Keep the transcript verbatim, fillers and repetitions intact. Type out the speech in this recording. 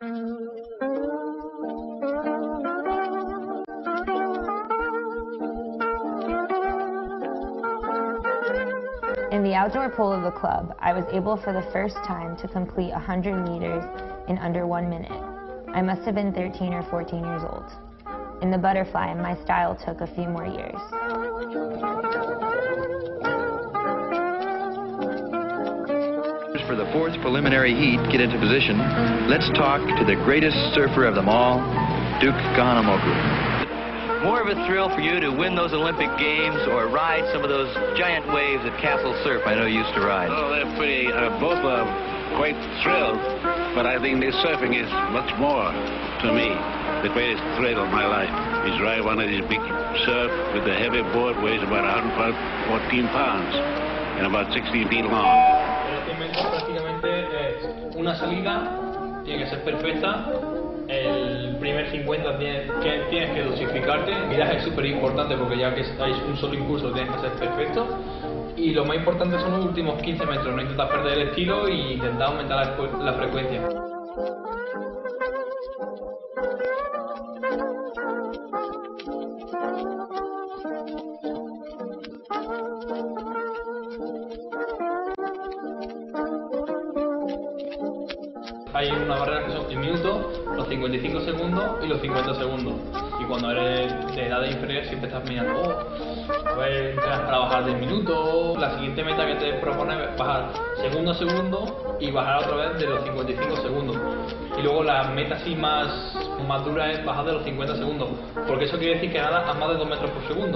In the outdoor pool of the club, I was able for the first time to complete one hundred meters in under one minute. I must have been thirteen or fourteen years old. In the butterfly, my style took a few more years. For the fourth preliminary heat, get into position. Let's talk to the greatest surfer of them all, Duke Kahanamoku. More of a thrill for you to win those Olympic Games or ride some of those giant waves at Castle Surf I know you used to ride? Oh, they're pretty, uh, both are quite thrilled, but I think the surfing is much more, to me, the greatest thrill of my life, is ride one of these big surf with the heavy board, weighs about one hundred fourteen pounds and about sixteen feet long. Prácticamente es una salida, tiene que ser perfecta. El primer cincuenta tienes que, tienes que dosificarte. El viraje es súper importante porque ya que estáis un solo impulso tienes que ser perfecto. Y lo más importante son los últimos quince metros, no intentar perder el estilo e intentar aumentar la, la frecuencia. Hay una barrera que son el minuto, los cincuenta y cinco segundos y los cincuenta segundos. Y cuando eres de edad inferior siempre estás mirando, oh, a ver, entrenas para bajar de minuto. La siguiente meta que te propones es bajar segundo a segundo y bajar otra vez de los cincuenta y cinco segundos. Y luego la meta así más, más dura es bajar de los cincuenta segundos, porque eso quiere decir que nadas a más de dos metros por segundo.